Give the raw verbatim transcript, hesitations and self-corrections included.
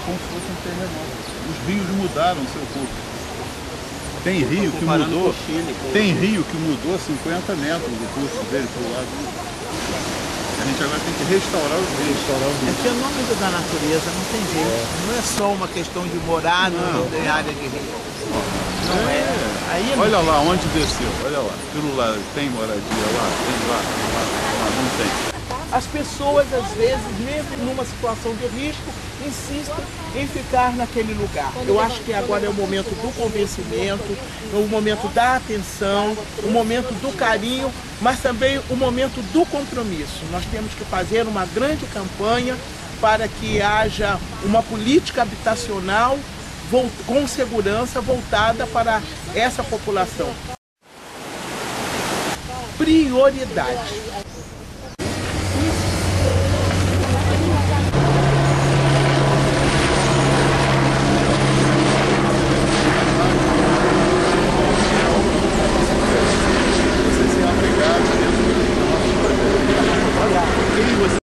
como se fosse um terremoto. Os rios mudaram seu curso. Tem rio que mudou, tem rio que mudou cinquenta metros do curso dele para o lado. A gente agora tem que restaurar os rios. Restaurar os rios. É fenômeno da natureza, não tem jeito. É. Não é só uma questão de morar no, em área de rio. Não é. é. Aí é olha lá onde desceu, olha lá. Aquilo lá, tem moradia lá, tem lá, lá, lá, não tem. As pessoas, às vezes, mesmo numa situação de risco, insistem em ficar naquele lugar. Eu acho que agora é o momento do convencimento, o momento da atenção, o momento do carinho, mas também o momento do compromisso. Nós temos que fazer uma grande campanha para que haja uma política habitacional com segurança voltada para essa população. Prioridade.